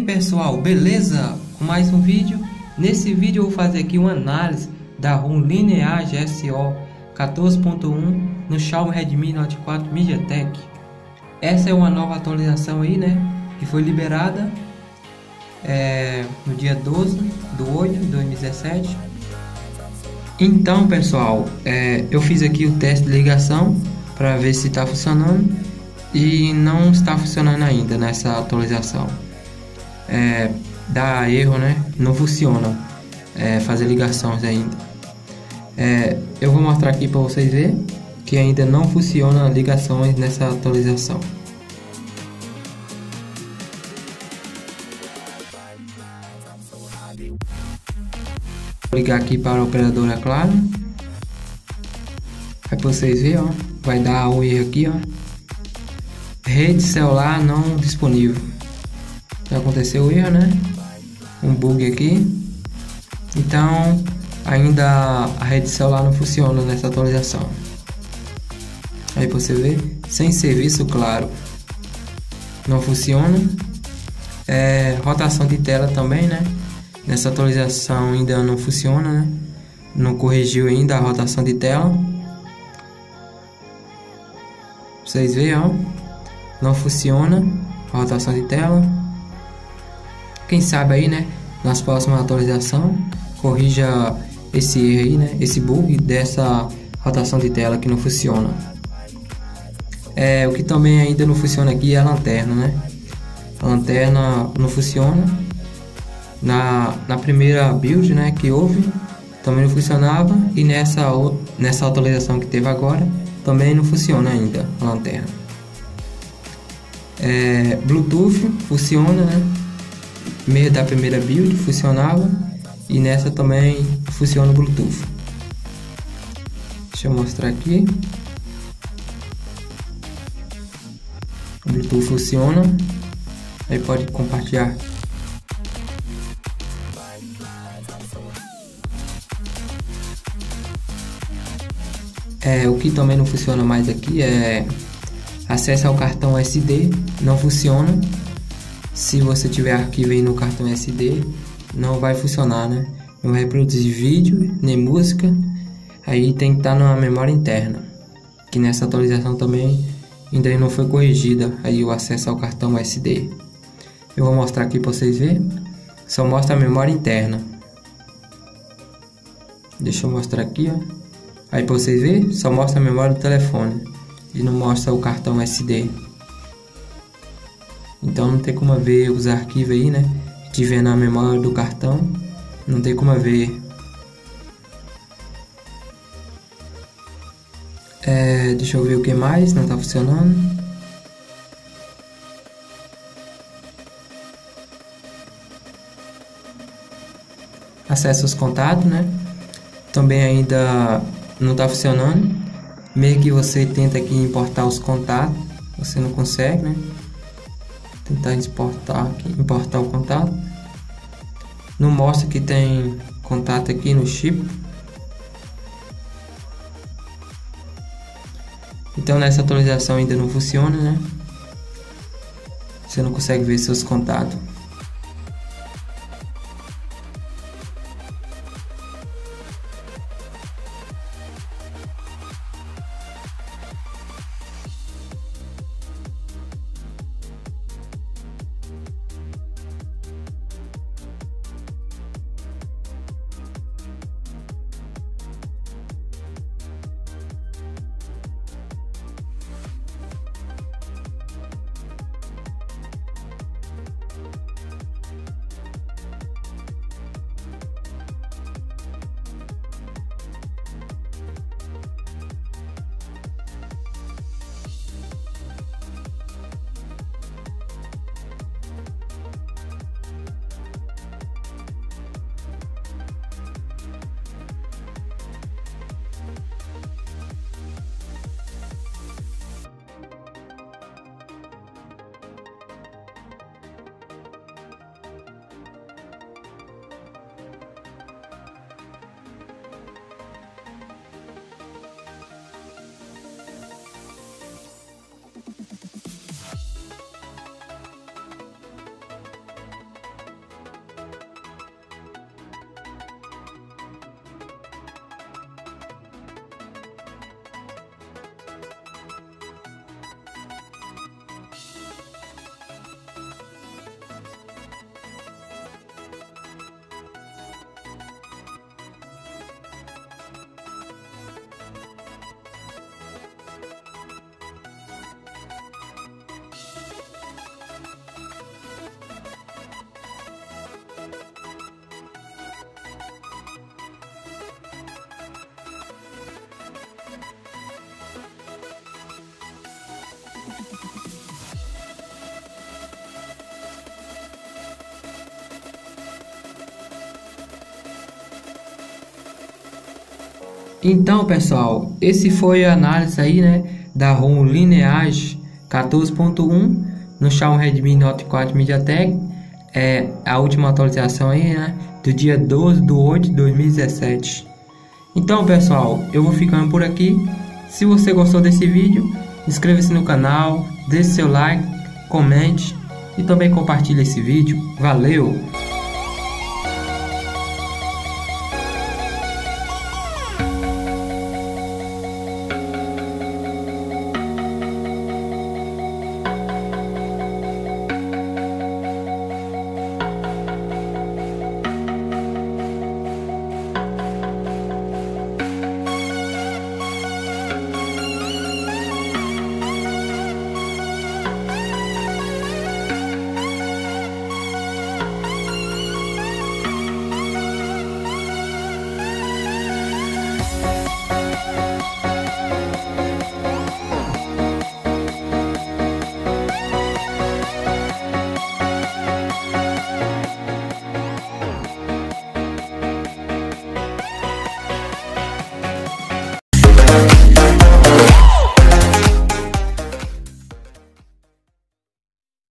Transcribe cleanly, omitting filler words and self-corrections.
pessoal, beleza? Com mais um vídeo. Nesse vídeo eu vou fazer aqui uma análise da ROM Linear GSO 14.1 no Xiaomi Redmi Note 4 MediaTek. Essa é uma nova atualização aí, né? Que foi liberada no dia 12/8/2017. Então pessoal, eu fiz aqui o teste de ligação para ver se está funcionando e não está funcionando ainda nessa atualização. Dá erro, né? Não funciona fazer ligações ainda. Eu vou mostrar aqui para vocês verem que ainda não funciona ligações nessa atualização. Vou ligar aqui para a operadora Claro. Aí para vocês verem, ó, vai dar um erro aqui, ó. Rede celular não disponível. Já aconteceu o erro, né? Um bug aqui. Então ainda a rede celular não funciona nessa atualização. Aí você vê, sem serviço Claro não funciona. Rotação de tela também, né? Nessa atualização ainda não funciona, né? Não corrigiu ainda a rotação de tela. Vocês veem, ó, não funciona a rotação de tela. Quem sabe aí, né, nas próximas atualizações corrija esse erro aí, né, esse bug dessa rotação de tela que não funciona. O que também ainda não funciona aqui é a lanterna, né? A lanterna não funciona. Na primeira build, né, que houve, também não funcionava, e nessa atualização que teve agora também não funciona ainda a lanterna. Bluetooth funciona, né? Meio da primeira build funcionava e nessa também funciona o Bluetooth. Deixa eu mostrar aqui. O Bluetooth funciona. Aí pode compartilhar. O que também não funciona mais aqui é acesso ao cartão SD, não funciona. Se você tiver arquivo aí no cartão SD, não vai funcionar, né? Não vai reproduzir vídeo nem música. Aí tem que estar na memória interna, que nessa atualização também ainda não foi corrigida aí o acesso ao cartão SD. Eu vou mostrar aqui para vocês verem. Só mostra a memória interna. Deixa eu mostrar aqui, ó. Aí para vocês verem, só mostra a memória do telefone e não mostra o cartão SD. Então não tem como ver os arquivos aí, né? Se tiver na memória do cartão, não tem como ver. Deixa eu ver o que mais não está funcionando. Acesso aos contatos, né? Também ainda não está funcionando. Meio que você tenta aqui importar os contatos, você não consegue, né? Tentar importar o contato. Não mostra que tem contato aqui no chip. Então nessa atualização ainda não funciona, né? Você não consegue ver seus contatos. Então, pessoal, esse foi a análise aí, né, da ROM Lineage 14.1 no Xiaomi Redmi Note 4 MediaTek. É a última atualização aí, né, do dia 12/8/2017. Então, pessoal, eu vou ficando por aqui. Se você gostou desse vídeo, inscreva-se no canal, deixe seu like, comente e também compartilhe esse vídeo. Valeu!